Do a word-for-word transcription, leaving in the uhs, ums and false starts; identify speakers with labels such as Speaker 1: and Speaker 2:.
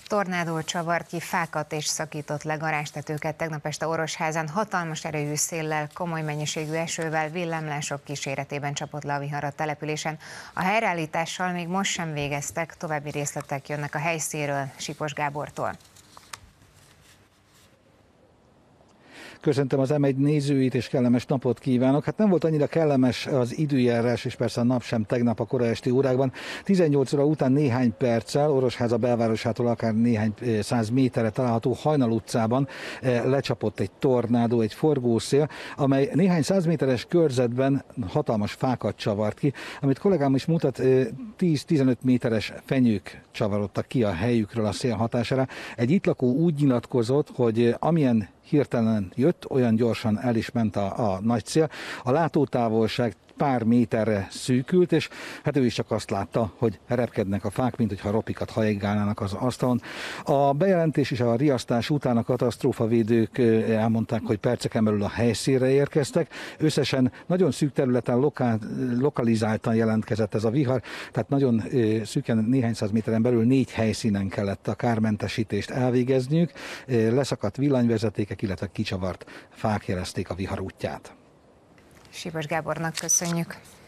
Speaker 1: Tornádó csavart ki fákat és szakított le garázstetőket tegnap este Orosházán. Hatalmas erejű széllel, komoly mennyiségű esővel, villámlások kíséretében csapott le a vihar a településen. A helyreállítással még most sem végeztek, további részletek jönnek a helyszínről Sipos Gábortól.
Speaker 2: Köszöntöm az em egy nézőit, és kellemes napot kívánok. Hát nem volt annyira kellemes az időjárás, és persze a nap sem tegnap a kora esti órákban. tizennyolc óra után néhány perccel Orosháza belvárosától akár néhány száz méterre található Hajnal utcában lecsapott egy tornádó, egy forgószél, amely néhány száz méteres körzetben hatalmas fákat csavart ki, amit kollégám is mutat, tíz-tizenöt méteres fenyők csavarodtak ki a helyükről a szél hatására. Egy itt lakó úgy nyilatkozott, hogy amilyen hirtelen jött, olyan gyorsan el is ment a, a nagy szél. A látótávolság pár méterre szűkült, és hát ő is csak azt látta, hogy repkednek a fák, mint hogyha ropikat hajégálnának az asztalon. A bejelentés és a riasztás után a katasztrófavédők elmondták, hogy perceken belül a helyszínre érkeztek. Összesen nagyon szűk területen lokál, lokalizáltan jelentkezett ez a vihar, tehát nagyon szűken néhány száz méteren belül négy helyszínen kellett a kármentesítést elvégezniük. Leszakadt villanyvezetékek, illetve kicsavart fák jelezték a vihar útját.
Speaker 1: Sipos Gábornak köszönjük.